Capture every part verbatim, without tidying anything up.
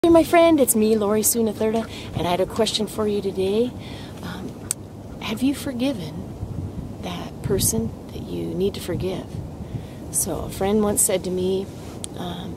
Hey my friend, it's me, Lori Sunatherda, and I had a question for you today. Um, have you forgiven that person that you need to forgive? So a friend once said to me, um,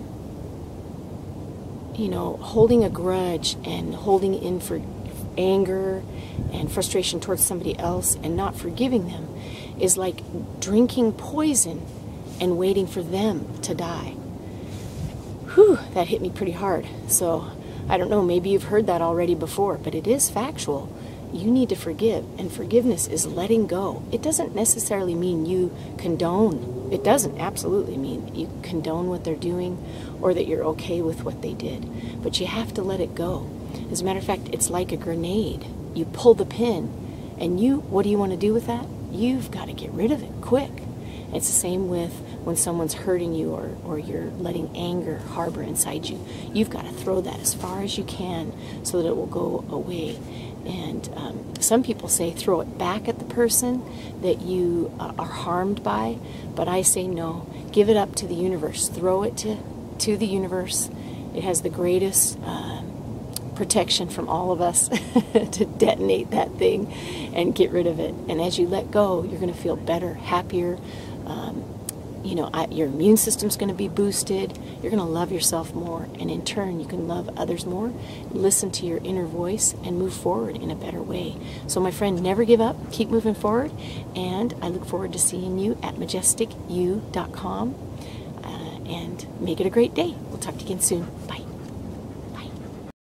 you know, holding a grudge and holding in for anger and frustration towards somebody else and not forgiving them is like drinking poison and waiting for them to die. Whew, that hit me pretty hard. So, I don't know, maybe you've heard that already before, but it is factual. You need to forgive, and forgiveness is letting go. It doesn't necessarily mean you condone. It doesn't absolutely mean you condone what they're doing or that you're okay with what they did. But you have to let it go. As a matter of fact, it's like a grenade. You pull the pin, and you, what do you want to do with that? You've got to get rid of it quick. It's the same with when someone's hurting you or, or you're letting anger harbor inside you. You've got to throw that as far as you can so that it will go away. And um, some people say throw it back at the person that you uh, are harmed by, but I say no. Give it up to the universe. Throw it to, to the universe. It has the greatest uh, protection from all of us to detonate that thing and get rid of it. And as you let go, you're going to feel better, happier. Um, you know, I, your immune system's going to be boosted. You're going to love yourself more, and in turn, you can love others more. Listen to your inner voice and move forward in a better way. So, my friend, never give up. Keep moving forward, and I look forward to seeing you at majestic you dot com. Uh, and make it a great day. We'll talk to you again soon. Bye.